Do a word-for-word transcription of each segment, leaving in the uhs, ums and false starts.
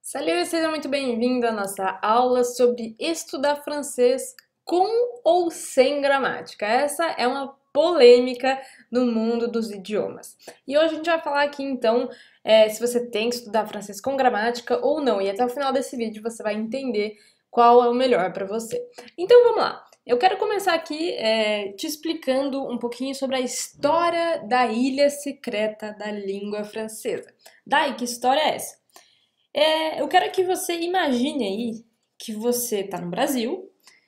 Salut, seja muito bem-vindo à nossa aula sobre estudar francês com ou sem gramática. Essa é uma polêmica no mundo dos idiomas. E hoje a gente vai falar aqui então é, se você tem que estudar francês com gramática ou não. E até o final desse vídeo você vai entender qual é o melhor para você. Então vamos lá. Eu quero começar aqui é, te explicando um pouquinho sobre a história da ilha secreta da língua francesa. Dai, que história é essa? É, eu quero que você imagine aí que você está no Brasil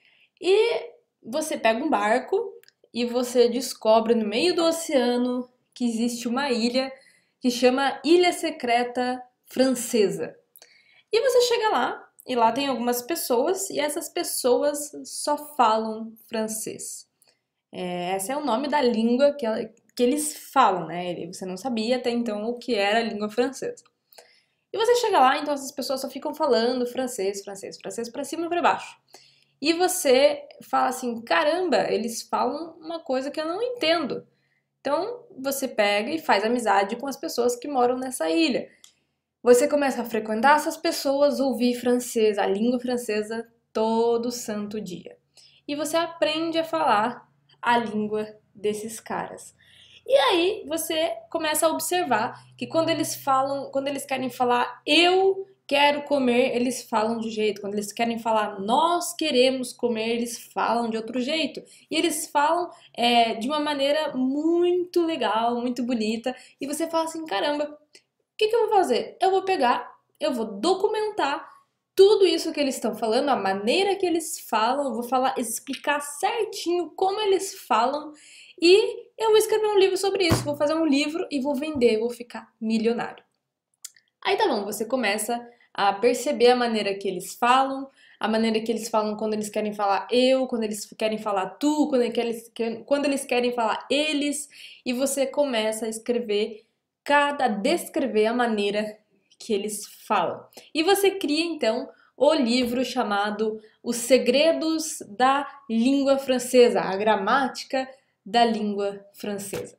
e você pega um barco e você descobre no meio do oceano que existe uma ilha que chama Ilha Secreta Francesa. E você chega lá e lá tem algumas pessoas e essas pessoas só falam francês. É, esse é o nome da língua que, ela- que eles falam, né? Você não sabia até então o que era a língua francesa. E você chega lá, então essas pessoas só ficam falando francês, francês, francês pra cima e pra baixo. E você fala assim: caramba, eles falam uma coisa que eu não entendo. Então você pega e faz amizade com as pessoas que moram nessa ilha. Você começa a frequentar essas pessoas, ouvir francês, a língua francesa, todo santo dia. E você aprende a falar a língua desses caras. E aí você começa a observar que quando eles falam, quando eles querem falar eu quero comer, eles falam de um jeito. Quando eles querem falar nós queremos comer, eles falam de outro jeito. E eles falam é, de uma maneira muito legal, muito bonita. E você fala assim, caramba, o que, que eu vou fazer? Eu vou pegar, eu vou documentar tudo isso que eles estão falando, a maneira que eles falam, eu vou falar, explicar certinho como eles falam e eu vou escrever um livro sobre isso, vou fazer um livro e vou vender, vou ficar milionário. Aí tá bom, você começa a perceber a maneira que eles falam, a maneira que eles falam quando eles querem falar eu, quando eles querem falar tu, quando eles, quando eles querem falar eles, e você começa a escrever, cada descrever a maneira que eles falam. E você cria então o livro chamado Os Segredos da Língua Francesa, a gramática da língua francesa.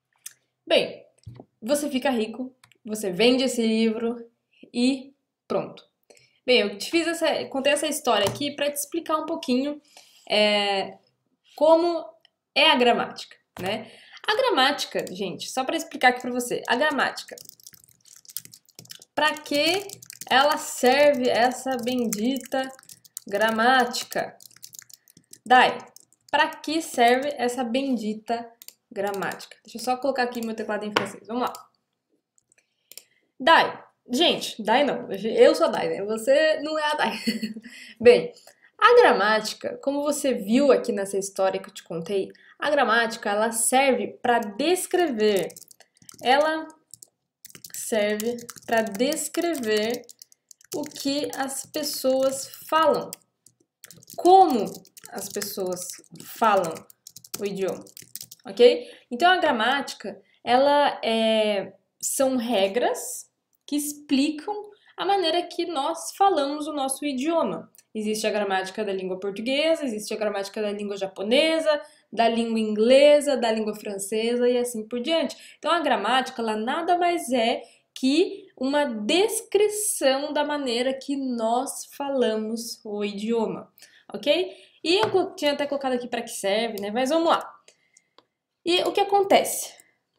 Bem, você fica rico, você vende esse livro e pronto. Bem, eu te fiz essa, contei essa história aqui para te explicar um pouquinho é, como é a gramática, né? A gramática, gente, só para explicar aqui para você, a gramática, para que ela serve essa bendita gramática? Dai, para que serve essa bendita gramática? Deixa eu só colocar aqui meu teclado em francês. Vamos lá. Dai. Gente, Dai não. Eu sou a Dai, né? Você não é a Dai. Bem, a gramática, como você viu aqui nessa história que eu te contei, a gramática ela serve para descrever. Ela serve para descrever o que as pessoas falam. Como as pessoas falam o idioma, ok? Então a gramática, ela é, são regras que explicam a maneira que nós falamos o nosso idioma. Existe a gramática da língua portuguesa, existe a gramática da língua japonesa, da língua inglesa, da língua francesa e assim por diante. Então a gramática, ela nada mais é que uma descrição da maneira que nós falamos o idioma, ok? E eu tinha até colocado aqui para que serve, né? Mas vamos lá. E o que acontece?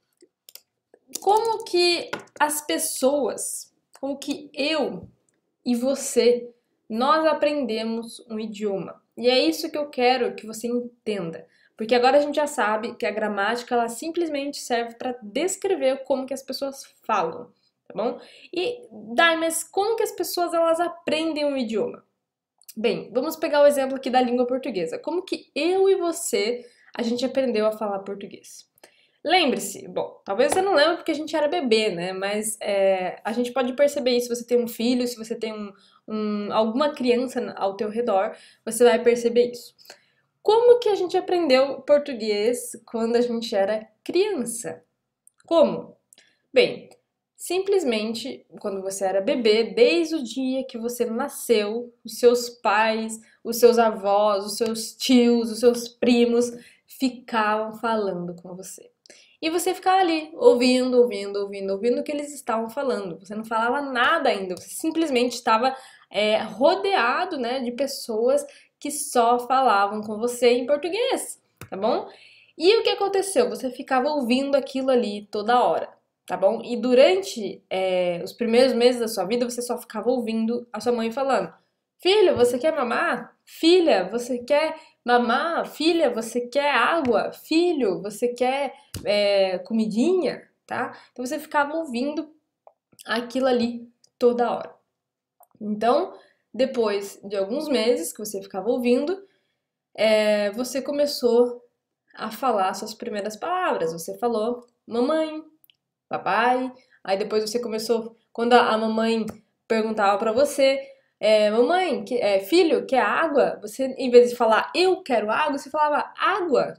Como que as pessoas, como que eu e você, nós aprendemos um idioma? E é isso que eu quero que você entenda. Porque agora a gente já sabe que a gramática, ela simplesmente serve para descrever como que as pessoas falam, tá bom? E, Dai, mas como que as pessoas, elas aprendem um idioma? Bem, vamos pegar o exemplo aqui da língua portuguesa. Como que eu e você, a gente aprendeu a falar português? Lembre-se, bom, talvez você não lembre porque a gente era bebê, né? Mas é, a gente pode perceber isso se você tem um filho, se você tem um, um, alguma criança ao teu redor, você vai perceber isso. Como que a gente aprendeu português quando a gente era criança? Como? Bem, simplesmente quando você era bebê, desde o dia que você nasceu, os seus pais, os seus avós, os seus tios, os seus primos ficavam falando com você. E você ficava ali, ouvindo, ouvindo, ouvindo, ouvindo o que eles estavam falando. Você não falava nada ainda, você simplesmente estava é, rodeado, né, de pessoas que só falavam com você em português, tá bom? E o que aconteceu? Você ficava ouvindo aquilo ali toda hora, tá bom? E durante é, os primeiros meses da sua vida, você só ficava ouvindo a sua mãe falando: Filho, você quer mamar? Filha, você quer mamar? Filha, você quer água? Filho, você quer é, comidinha? Tá? Então você ficava ouvindo aquilo ali toda hora. Então, depois de alguns meses que você ficava ouvindo, é, você começou a falar suas primeiras palavras. Você falou mamãe, papai. Aí depois você começou, quando a mamãe perguntava pra você, é, mamãe, que, é, filho, quer água? Você, em vez de falar eu quero água, você falava água,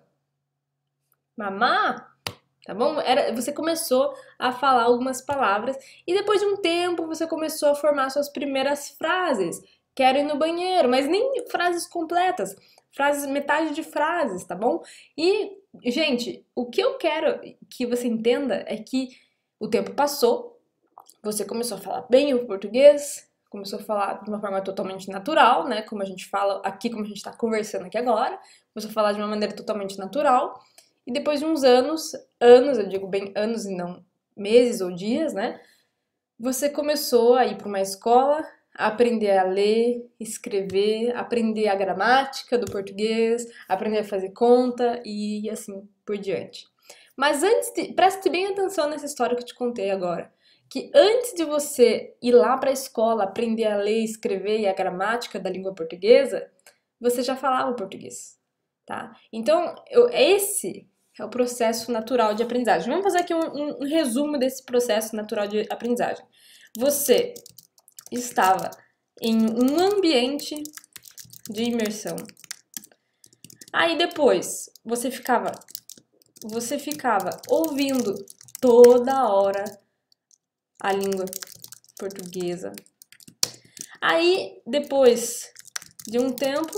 mamá, tá bom? Era, você começou a falar algumas palavras e depois de um tempo você começou a formar suas primeiras frases. Quero ir no banheiro, mas nem frases completas, frases, metade de frases, tá bom? E, gente, o que eu quero que você entenda é que o tempo passou, você começou a falar bem o português, começou a falar de uma forma totalmente natural, né? Como a gente fala aqui, como a gente está conversando aqui agora, começou a falar de uma maneira totalmente natural. E depois de uns anos, anos, eu digo bem anos e não meses ou dias, né? Você começou a ir para uma escola, a aprender a ler, escrever, aprender a gramática do português, aprender a fazer conta e assim por diante. Mas antes de, preste bem atenção nessa história que eu te contei agora, que antes de você ir lá para a escola aprender a ler, escrever e a gramática da língua portuguesa, você já falava português, tá? Então, eu, esse é o processo natural de aprendizagem. Vamos fazer aqui um, um, um resumo desse processo natural de aprendizagem. Você estava em um ambiente de imersão. Aí depois você ficava, você ficava ouvindo toda hora a língua portuguesa. Aí depois de um tempo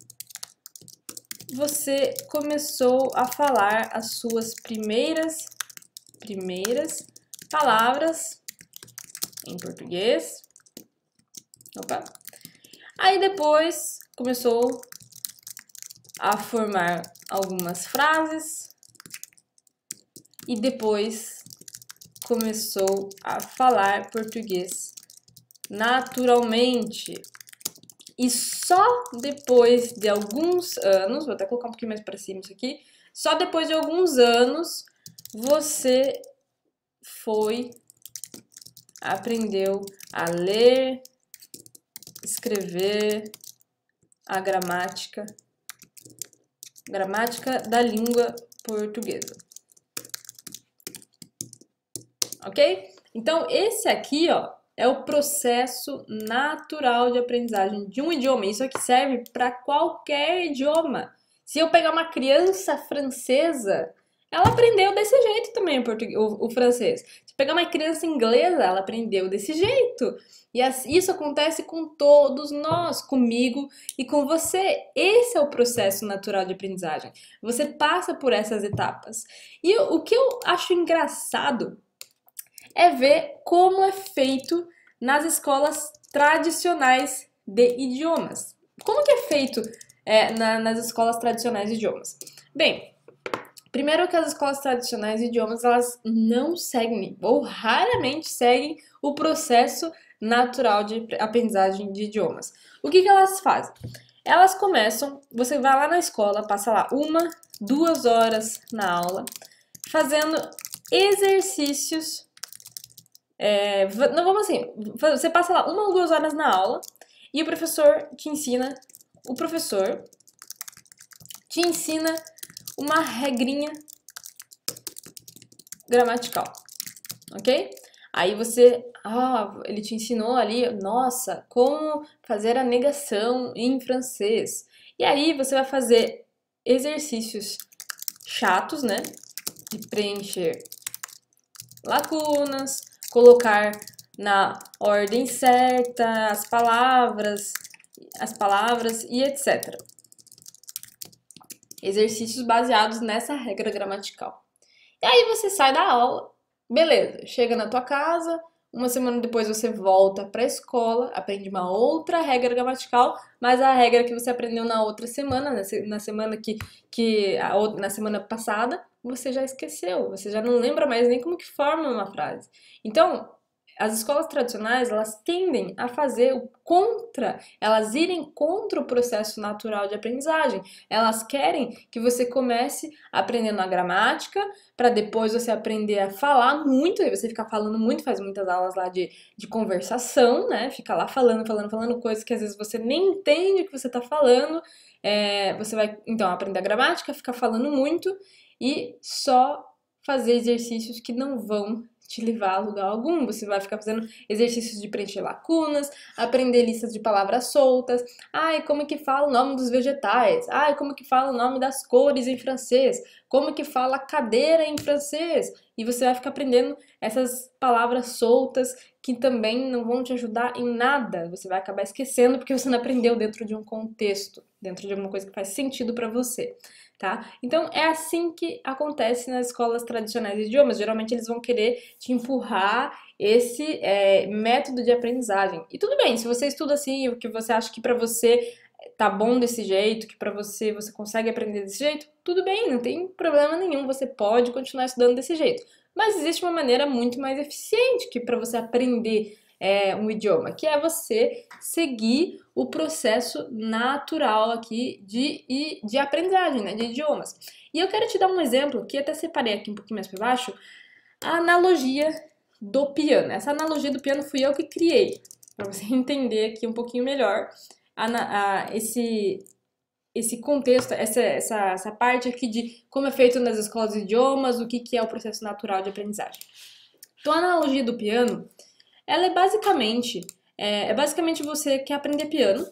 você começou a falar as suas primeiras primeiras palavras em português. Opa. Aí depois começou a formar algumas frases e depois começou a falar português naturalmente. E só depois de alguns anos, vou até colocar um pouquinho mais para cima isso aqui, só depois de alguns anos você foi, aprendeu a ler, escrever a gramática, gramática da língua portuguesa. Ok? Então, esse aqui, ó, é o processo natural de aprendizagem de um idioma. Isso aqui serve para qualquer idioma. Se eu pegar uma criança francesa, ela aprendeu desse jeito também o, português, o, o francês. Se pegar uma criança inglesa, ela aprendeu desse jeito. E isso acontece com todos nós, comigo e com você. Esse é o processo natural de aprendizagem. Você passa por essas etapas. E o que eu acho engraçado é ver como é feito nas escolas tradicionais de idiomas. Como que é feito é, na, nas escolas tradicionais de idiomas? Bem, primeiro que as escolas tradicionais de idiomas, elas não seguem, ou raramente seguem, o processo natural de aprendizagem de idiomas. O que que elas fazem? Elas começam, você vai lá na escola, passa lá uma, duas horas na aula, fazendo exercícios. É, não vamos assim, você passa lá uma ou duas horas na aula e o professor te ensina, o professor te ensina uma regrinha gramatical, ok? Aí você, ah, ele te ensinou ali, nossa, como fazer a negação em francês. E aí você vai fazer exercícios chatos, né? De preencher lacunas, colocar na ordem certa as palavras, as palavras e etcétera. Exercícios baseados nessa regra gramatical. E aí você sai da aula, beleza, chega na tua casa, uma semana depois você volta para a escola, aprende uma outra regra gramatical, mas a regra que você aprendeu na outra semana, na semana que, que a outra, na semana passada, você já esqueceu, você já não lembra mais nem como que forma uma frase. Então, as escolas tradicionais, elas tendem a fazer o contra, elas irem contra o processo natural de aprendizagem. Elas querem que você comece aprendendo a gramática, para depois você aprender a falar muito, aí você fica falando muito, faz muitas aulas lá de, de conversação, né? Fica lá falando, falando, falando coisas que às vezes você nem entende o que você está falando. É, você vai, então, aprender a gramática, ficar falando muito e só fazer exercícios que não vão te levar a lugar algum. Você vai ficar fazendo exercícios de preencher lacunas, aprender listas de palavras soltas. Ai, como que fala o nome dos vegetais? Ai, como que fala o nome das cores em francês? Como que fala cadeira em francês? E você vai ficar aprendendo essas palavras soltas que também não vão te ajudar em nada. Você vai acabar esquecendo porque você não aprendeu dentro de um contexto, dentro de alguma coisa que faz sentido para você. Tá? Então é assim que acontece nas escolas tradicionais de idiomas. Geralmente eles vão querer te empurrar esse é, método de aprendizagem. E tudo bem, se você estuda assim, o que você acha que para você tá bom desse jeito, que para você você consegue aprender desse jeito, tudo bem, não tem problema nenhum, você pode continuar estudando desse jeito. Mas existe uma maneira muito mais eficiente que para você aprender é, um idioma, que é você seguir o processo natural aqui de, de aprendizagem, né, de idiomas. E eu quero te dar um exemplo, que até separei aqui um pouquinho mais para baixo, a analogia do piano. Essa analogia do piano fui eu que criei, para você entender aqui um pouquinho melhor a, a, esse, esse contexto, essa, essa, essa parte aqui de como é feito nas escolas de idiomas, o que, que é o processo natural de aprendizagem. Então, a analogia do piano, ela é basicamente, é, é basicamente você quer aprender piano,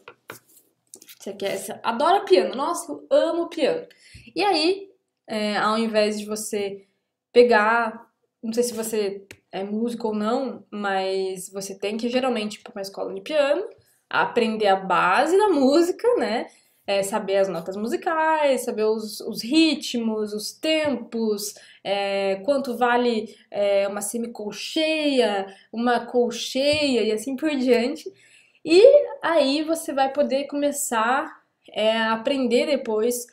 você quer, você adora piano, nossa, eu amo piano. E aí, é, ao invés de você pegar, não sei se você é músico ou não, mas você tem que geralmente ir para uma escola de piano, aprender a base da música, né? É, saber as notas musicais, saber os, os ritmos, os tempos, é, quanto vale é, uma semicolcheia, uma colcheia e assim por diante. E aí você vai poder começar é, a aprender depois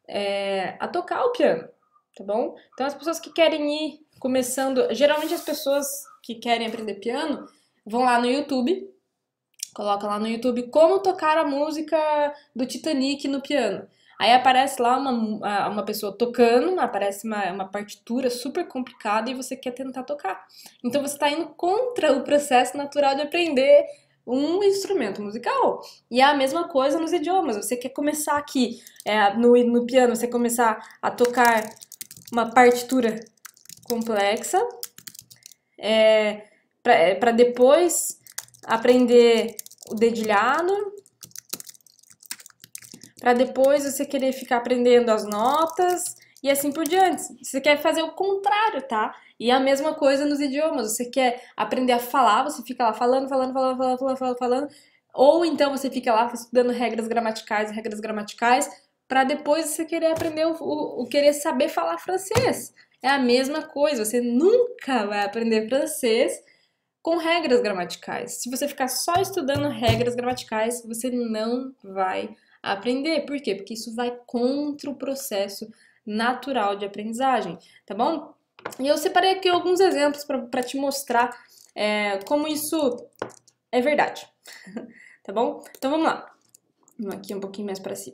é, a tocar o piano, tá bom? Então as pessoas que querem ir começando, geralmente as pessoas que querem aprender piano vão lá no YouTube, coloca lá no YouTube como tocar a música do Titanic no piano. Aí aparece lá uma, uma pessoa tocando, aparece uma, uma partitura super complicada e você quer tentar tocar. Então você está indo contra o processo natural de aprender um instrumento musical. E é a mesma coisa nos idiomas. Você quer começar aqui é, no, no piano, você começar a tocar uma partitura complexa, é, para depois aprender o dedilhado, para depois você querer ficar aprendendo as notas e assim por diante. Você quer fazer o contrário, tá? E a mesma coisa nos idiomas. Você quer aprender a falar, você fica lá falando, falando, falando, falando, falando, falando, falando. Ou então você fica lá estudando regras gramaticais, regras gramaticais, para depois você querer aprender o, o, o querer saber falar francês. É a mesma coisa. Você nunca vai aprender francês com regras gramaticais. Se você ficar só estudando regras gramaticais, você não vai aprender. Por quê? Porque isso vai contra o processo natural de aprendizagem, tá bom? E eu separei aqui alguns exemplos para te mostrar é, como isso é verdade, tá bom? Então vamos lá. Vamos aqui um pouquinho mais para cima.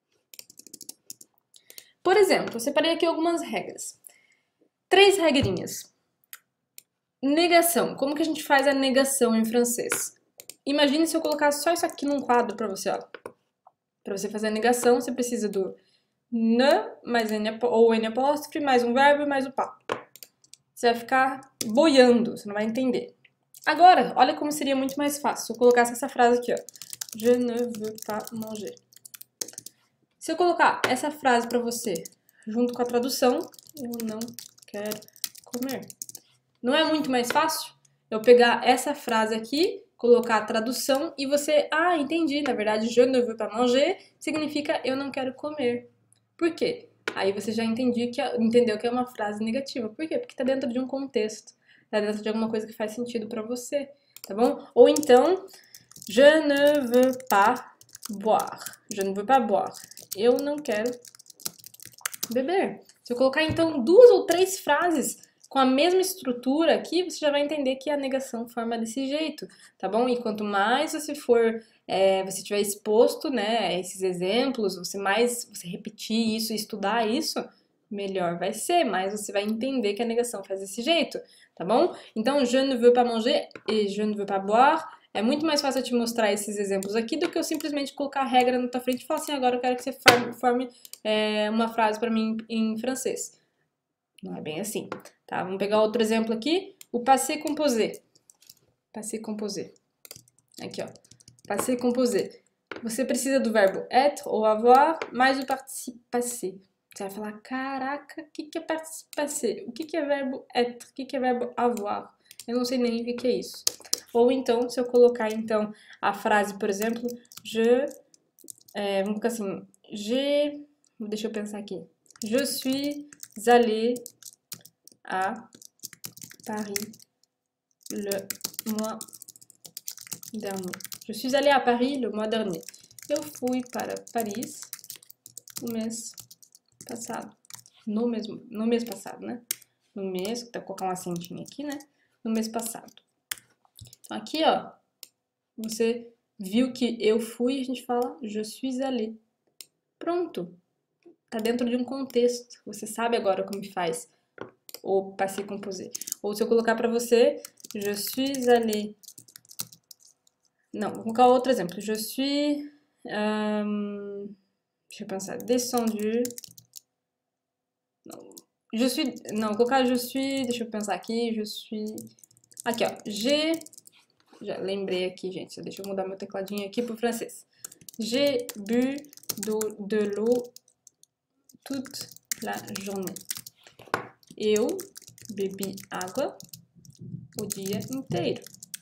Por exemplo, eu separei aqui algumas regras. Três regrinhas. Negação. Como que a gente faz a negação em francês? Imagine se eu colocasse só isso aqui num quadro para você, ó. Para você fazer a negação, você precisa do ne, mais n, ou n apóstrofe, mais um verbo e mais o pas. Você vai ficar boiando, você não vai entender. Agora, olha como seria muito mais fácil se eu colocasse essa frase aqui, ó. Je ne veux pas manger. Se eu colocar essa frase para você junto com a tradução, eu não quero comer. Não é muito mais fácil eu pegar essa frase aqui, colocar a tradução e você, ah, entendi, na verdade, je ne veux pas manger significa eu não quero comer. Por quê? aí você já entendi que, entendeu que é uma frase negativa. Por quê? Porque tá dentro de um contexto, tá dentro de alguma coisa que faz sentido pra você, tá bom? Ou então, je ne veux pas boire. Je ne veux pas boire. Eu não quero beber. Se eu colocar então duas ou três frases com a mesma estrutura aqui, você já vai entender que a negação forma desse jeito, tá bom? E quanto mais você for, é, você tiver exposto, né, a esses exemplos, você mais você repetir isso, estudar isso, melhor vai ser, mais você vai entender que a negação faz desse jeito, tá bom? Então, je ne veux pas manger e je ne veux pas boire. É muito mais fácil eu te mostrar esses exemplos aqui do que eu simplesmente colocar a regra na tua frente e falar assim, agora eu quero que você forme, forme é, uma frase para mim em francês. Não é bem assim, tá? Vamos pegar outro exemplo aqui, o passé composé. Passé composé. Aqui, ó. Passé composé. Você precisa do verbo être ou avoir mais o participe passé. Você vai falar, caraca, o que, que é participe passé? O que, que é verbo être? O que, que é verbo avoir? Eu não sei nem o que, que é isso. Ou então, se eu colocar, então, a frase, por exemplo, je... É, vamos colocar assim, je... Deixa eu pensar aqui. Je suis allée à Paris le mois dernier. Je suis allée à Paris le mois dernier. Eu fui para Paris o mês passado. No mês, no mês passado, né? No mês, vou colocar um acentinho aqui, né? No mês passado. Então, aqui, ó, você viu que eu fui, a gente fala je suis allée. Pronto. Tá dentro de um contexto. Você sabe agora como faz o passé composé. Ou se eu colocar para você, je suis allée. Não, vou colocar outro exemplo. Je suis... Euh, deixa eu pensar. Descendu. Não, je suis... Não, vou colocar je suis... Deixa eu pensar aqui. Je suis... Aqui, ó. J'ai... Já lembrei aqui, gente. Deixa eu mudar meu tecladinho aqui pro francês. J'ai bu do, de l'eau toute la journée. Eu bebi água o dia inteiro.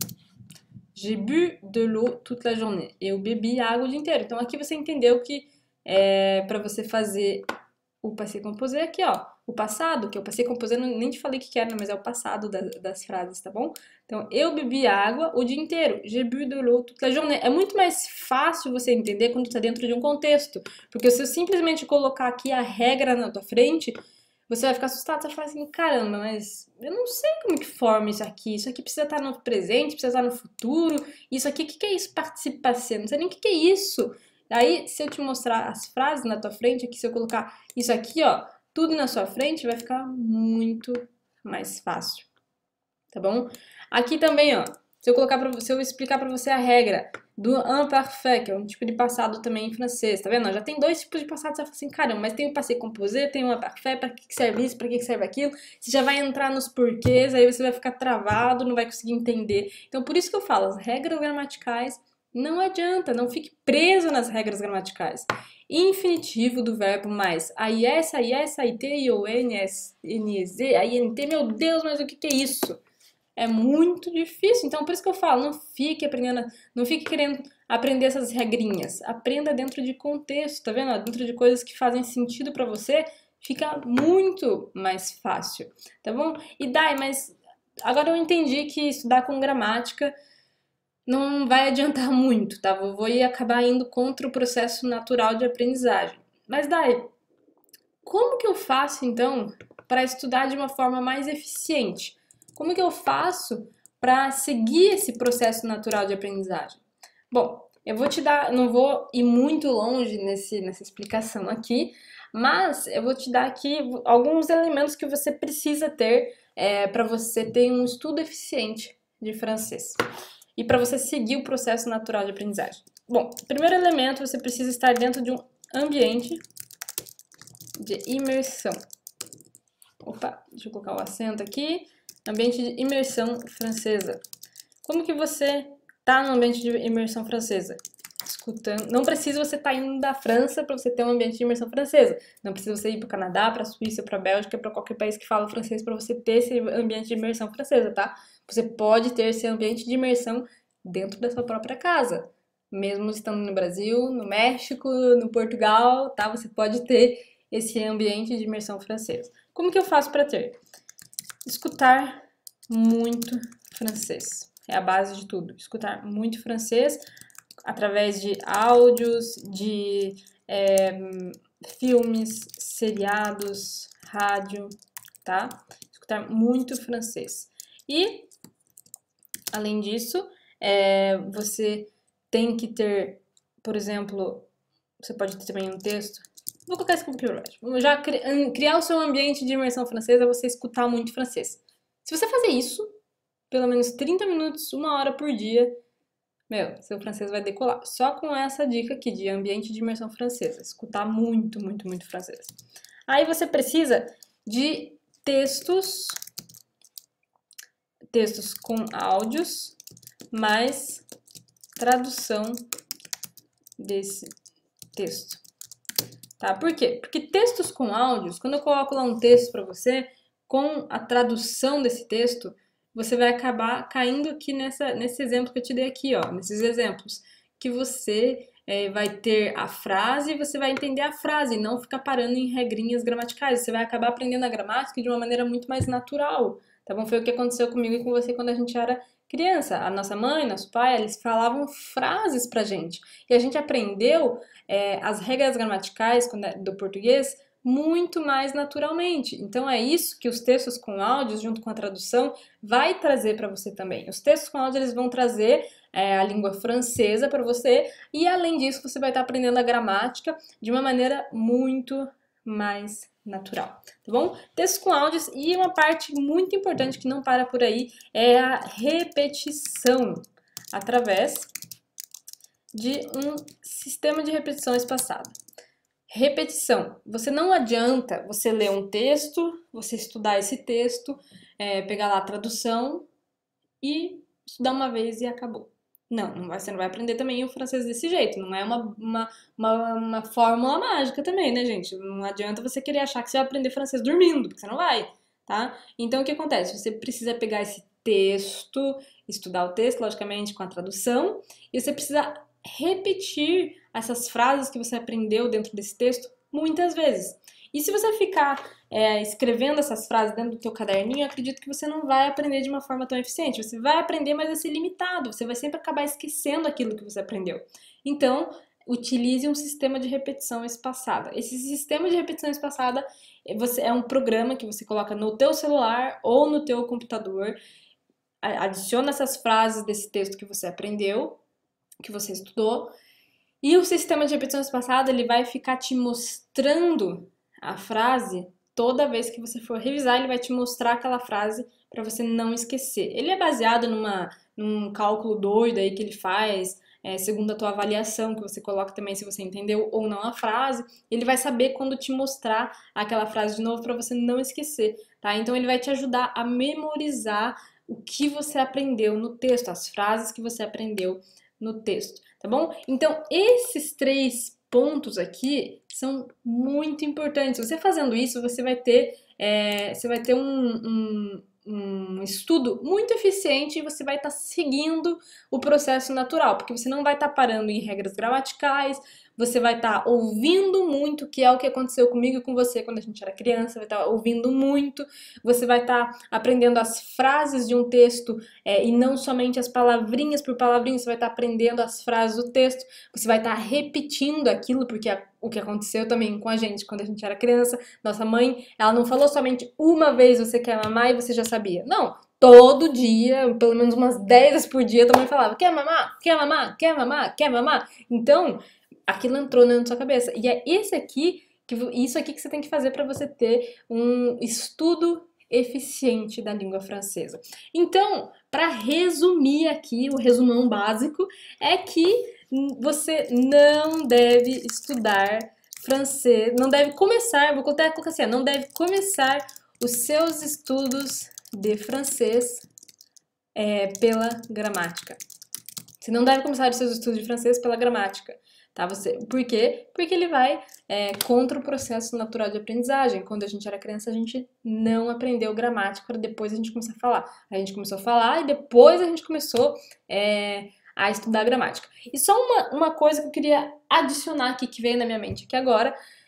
J'ai bu de l'eau toute la journée. Eu bebi água o dia inteiro. Então aqui você entendeu que é, para você fazer o passé composé aqui, ó, o passado, que é o passé composé, nem te falei o que era, mas é o passado das, das frases, tá bom? Então, eu bebi água o dia inteiro. J'ai bu de l'eau toute la journée. É muito mais fácil você entender quando tá dentro de um contexto, porque se eu simplesmente colocar aqui a regra na tua frente, você vai ficar assustado, você vai falar assim, caramba, mas eu não sei como que forma isso aqui, isso aqui precisa estar no presente, precisa estar no futuro, isso aqui, o que, que é isso, participação, não sei nem o que, que é isso. Aí, se eu te mostrar as frases na tua frente, aqui, se eu colocar isso aqui, ó, tudo na sua frente, vai ficar muito mais fácil, tá bom? Aqui também, ó, se eu colocar para você, eu explicar para você a regra do imparfait, que é um tipo de passado também em francês, tá vendo? Já tem dois tipos de passado, você fala assim, caramba, mas tem o passé composé, tem o imparfait, para que serve isso, para que serve aquilo? Você já vai entrar nos porquês, aí você vai ficar travado, não vai conseguir entender. Então, por isso que eu falo, as regras gramaticais, não adianta, não fique preso nas regras gramaticais. Infinitivo do verbo mais a is, a is, a it, i, o, n, s, n, e, z, a int, meu Deus, mas o que, que é isso? É muito difícil, então por isso que eu falo, não fique aprendendo, não fique querendo aprender essas regrinhas, aprenda dentro de contexto, tá vendo? Dentro de coisas que fazem sentido pra você, fica muito mais fácil, tá bom? E Dai, mas agora eu entendi que estudar com gramática não vai adiantar muito, tá? Eu vou ir acabar indo contra o processo natural de aprendizagem. Mas Dai, como que eu faço então para estudar de uma forma mais eficiente? Como que eu faço para seguir esse processo natural de aprendizagem? Bom, eu vou te dar, não vou ir muito longe nesse, nessa explicação aqui, mas eu vou te dar aqui alguns elementos que você precisa ter é, para você ter um estudo eficiente de francês e para você seguir o processo natural de aprendizagem. Bom, primeiro elemento, você precisa estar dentro de um ambiente de imersão. Opa, deixa eu colocar o acento aqui. Ambiente de imersão francesa. Como que você tá no ambiente de imersão francesa? Escutando. Não precisa você estar tá indo da França para você ter um ambiente de imersão francesa. Não precisa você ir para o Canadá, para a Suíça, para a Bélgica, para qualquer país que fala francês para você ter esse ambiente de imersão francesa, tá? Você pode ter esse ambiente de imersão dentro da sua própria casa. Mesmo estando no Brasil, no México, no Portugal, tá? Você pode ter esse ambiente de imersão francesa. Como que eu faço para ter? Escutar muito francês. É a base de tudo. Escutar muito francês através de áudios, de é, filmes, seriados, rádio, tá? Escutar muito francês. E, além disso, é, você tem que ter, por exemplo, você pode ter também um texto. Vou colocar esse aqui por baixo. Já criar o seu ambiente de imersão francesa é você escutar muito francês. Se você fazer isso, pelo menos trinta minutos, uma hora por dia, meu, seu francês vai decolar. Só com essa dica aqui de ambiente de imersão francesa. Escutar muito, muito, muito francês. Aí você precisa de textos, textos com áudios, mais tradução desse texto. Tá? Por quê? Porque textos com áudios, quando eu coloco lá um texto para você, com a tradução desse texto, você vai acabar caindo aqui nessa, nesse exemplo que eu te dei aqui, ó, nesses exemplos, que você é, vai ter a frase e você vai entender a frase, e não ficar parando em regrinhas gramaticais. Você vai acabar aprendendo a gramática de uma maneira muito mais natural, tá bom? Foi o que aconteceu comigo e com você quando a gente era criança. A nossa mãe, nosso pai, eles falavam frases pra gente. E a gente aprendeu é, as regras gramaticais do português muito mais naturalmente. Então é isso que os textos com áudios, junto com a tradução, vai trazer para você também. Os textos com áudio, eles vão trazer é, a língua francesa para você, e além disso você vai estar aprendendo a gramática de uma maneira muito mais natural, tá bom? Textos com áudios, e uma parte muito importante que não para por aí é a repetição através de um sistema de repetição espaçada. Repetição. Você não adianta você ler um texto, você estudar esse texto, é, pegar lá a tradução e estudar uma vez e acabou. Não, não vai, você não vai aprender também o francês desse jeito. Não é uma, uma, uma, uma fórmula mágica também, né, gente? Não adianta você querer achar que você vai aprender francês dormindo, porque você não vai, tá? Então, o que acontece? Você precisa pegar esse texto, estudar o texto, logicamente, com a tradução, e você precisa repetir essas frases que você aprendeu dentro desse texto muitas vezes. E se você ficar é, escrevendo essas frases dentro do teu caderninho, eu acredito que você não vai aprender de uma forma tão eficiente. Você vai aprender, mas vai ser limitado. Você vai sempre acabar esquecendo aquilo que você aprendeu. Então, utilize um sistema de repetição espaçada. Esse sistema de repetição espaçada você, é um programa que você coloca no teu celular ou no teu computador, adiciona essas frases desse texto que você aprendeu, que você estudou, e o sistema de repetição espaçada, ele vai ficar te mostrando a frase toda vez que você for revisar, ele vai te mostrar aquela frase para você não esquecer. Ele é baseado numa, num cálculo doido aí que ele faz, é, segundo a tua avaliação, que você coloca também se você entendeu ou não a frase. Ele vai saber quando te mostrar aquela frase de novo para você não esquecer, tá? Então ele vai te ajudar a memorizar o que você aprendeu no texto, as frases que você aprendeu no texto, tá bom? Então, esses três pontos aqui são muito importantes. Você fazendo isso, você vai ter, é, você vai ter um, um, um estudo muito eficiente e você vai estar tá seguindo o processo natural, porque você não vai estar tá parando em regras gramaticais, você vai estar tá ouvindo muito, que é o que aconteceu comigo e com você quando a gente era criança, vai estar tá ouvindo muito, você vai estar tá aprendendo as frases de um texto é, e não somente as palavrinhas por palavrinhas, você vai estar tá aprendendo as frases do texto, você vai estar tá repetindo aquilo, porque a, o que aconteceu também com a gente quando a gente era criança, nossa mãe, ela não falou somente uma vez você quer mamar e você já sabia, não. Todo dia, pelo menos umas dez vezes por dia, a tua mãe falava, quer mamar? Quer mamar? Quer mamar? Quer mamar? Então, aquilo entrou na sua cabeça. E é esse aqui, que, isso aqui que você tem que fazer para você ter um estudo eficiente da língua francesa. Então, para resumir aqui, o resumão básico é que você não deve estudar francês, não deve começar, vou até colocar assim, não deve começar os seus estudos de francês é, pela gramática. Você não deve começar os seus estudos de francês pela gramática. Tá? Você, por quê? Porque ele vai é, contra o processo natural de aprendizagem. Quando a gente era criança, a gente não aprendeu gramática para depois a gente começar a falar. A gente começou a falar e depois a gente começou é, a estudar gramática. E só uma, uma coisa que eu queria adicionar aqui, que veio na minha mente aqui agora,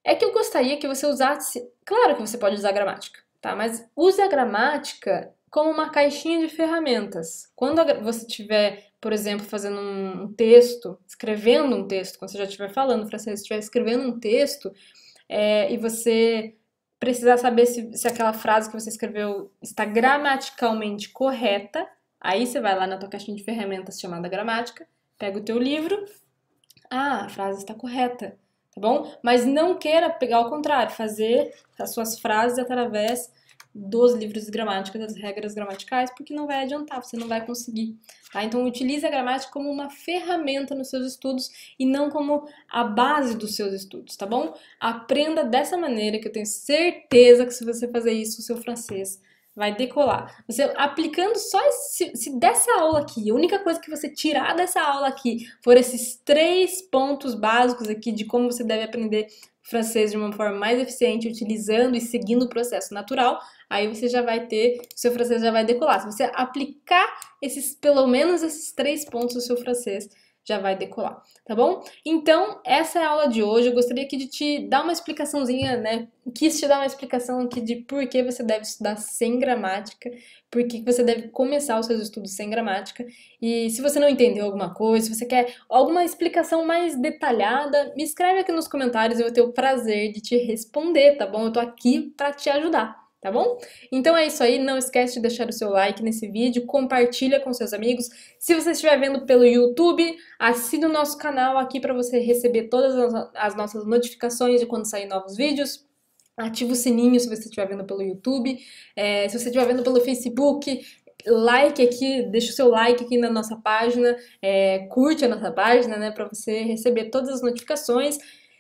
é que eu gostaria que você usasse, claro que você pode usar a gramática, tá? Mas use a gramática como uma caixinha de ferramentas. Quando a gra- você estiver, por exemplo, fazendo um um texto, escrevendo um texto, quando você já estiver falando francês, estiver escrevendo um texto, é, e você precisar saber se, se aquela frase que você escreveu está gramaticalmente correta, aí você vai lá na tua caixinha de ferramentas chamada gramática, pega o teu livro, ah, a frase está correta, tá bom? Mas não queira pegar ao contrário, fazer as suas frases através dos livros de gramática, das regras gramaticais, porque não vai adiantar, você não vai conseguir, tá? Então utilize a gramática como uma ferramenta nos seus estudos e não como a base dos seus estudos, tá bom? Aprenda dessa maneira, que eu tenho certeza que se você fazer isso, o seu francês vai decolar. Você aplicando só esse, se dessa aula aqui, a única coisa que você tirar dessa aula aqui for esses três pontos básicos aqui de como você deve aprender francês de uma forma mais eficiente, utilizando e seguindo o processo natural, aí você já vai ter, o seu francês já vai decolar. Se você aplicar esses, pelo menos esses três pontos do seu francês, já vai decolar, tá bom? Então, essa é a aula de hoje. Eu gostaria aqui de te dar uma explicaçãozinha, né? Quis te dar uma explicação aqui de por que você deve estudar sem gramática, por que você deve começar os seus estudos sem gramática. E se você não entendeu alguma coisa, se você quer alguma explicação mais detalhada, me escreve aqui nos comentários, eu vou ter o prazer de te responder, tá bom? Eu tô aqui pra te ajudar. Tá bom? Então é isso aí, não esquece de deixar o seu like nesse vídeo, compartilha com seus amigos. Se você estiver vendo pelo YouTube, assine o nosso canal aqui para você receber todas as nossas notificações de quando sair novos vídeos. Ativa o sininho se você estiver vendo pelo YouTube. É, se você estiver vendo pelo Facebook, like aqui, deixa o seu like aqui na nossa página, é, curte a nossa página, né, para você receber todas as notificações.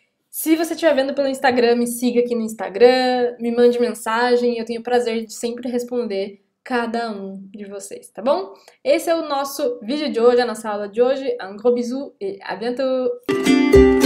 Se você estiver vendo pelo Instagram, me siga aqui no Instagram, me mande mensagem, eu tenho o prazer de sempre responder cada um de vocês, tá bom? Esse é o nosso vídeo de hoje, a nossa aula de hoje. Un gros bisou et à bientôt!